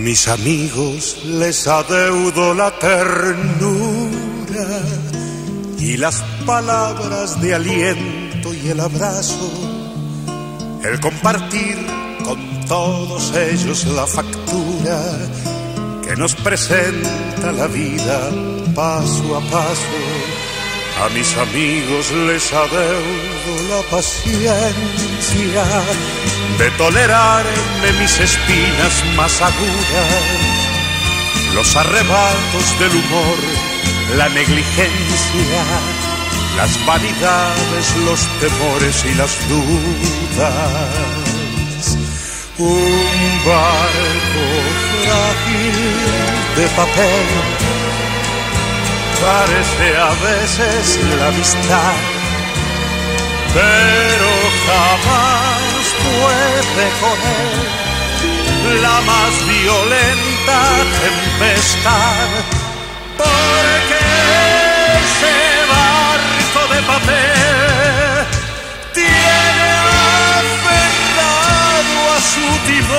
mis amigos les adeudo la ternura y las palabras de aliento y el abrazo, el compartir con todos ellos la factura que nos presenta la vida paso a paso. A mis amigos les adeudo la paciencia de tolerarme mis espinas más agudas, los arrebatos del humor, la negligencia, las vanidades, los temores y las dudas. Un barco frágil de papel parece a veces la amistad, pero jamás puede con él la más violenta tempestad, porque ese barco de papel tiene aferrado a su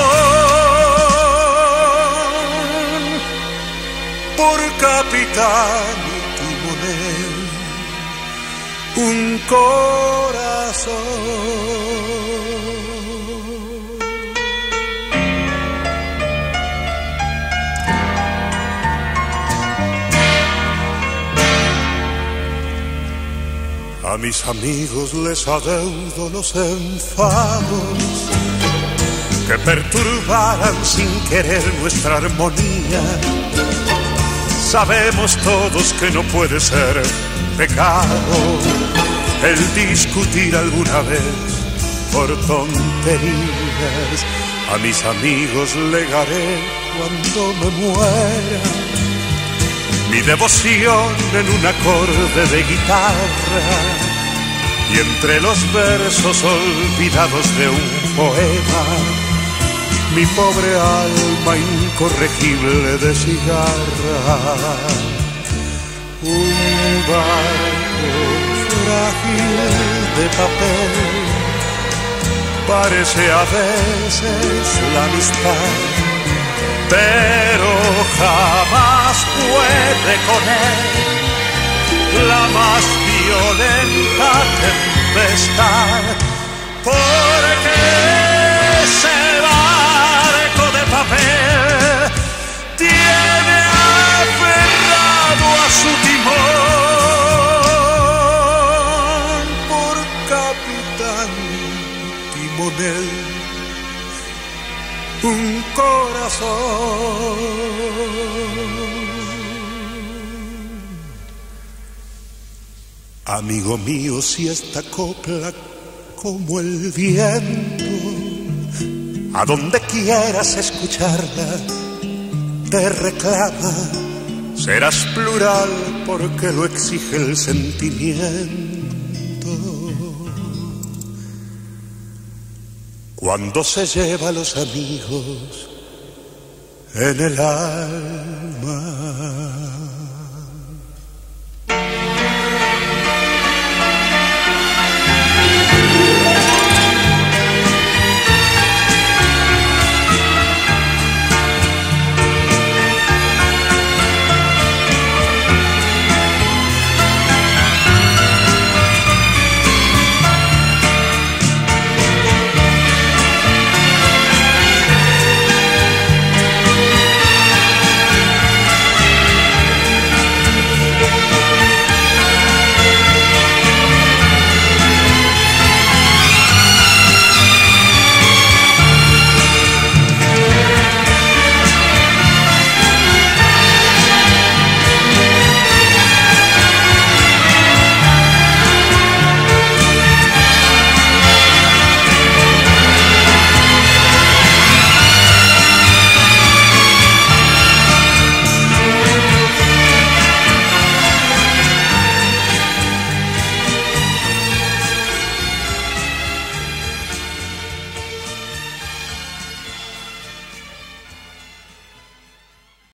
timón por capitán un corazón. A mis amigos les adeudo los enfados que perturbaran sin querer nuestra armonía. Sabemos todos que no puede ser pecado el discutir alguna vez por tonterías. A mis amigos legaré cuando me muera mi devoción en un acorde de guitarra, y entre los versos olvidados de un poema mi pobre alma incorregible de cigarra. Un barco frágil de papel parece a veces la amistad, pero jamás puede con él la más violenta tempestad, porque ese barco de papel tiene aferrado a su timón por capitán timonel un corazón. Amigo mío, si esta copla como el viento, a donde quieras escucharla, te reclama, serás plural porque lo exige el sentimiento. Cuando se lleva a los amigos en el alma,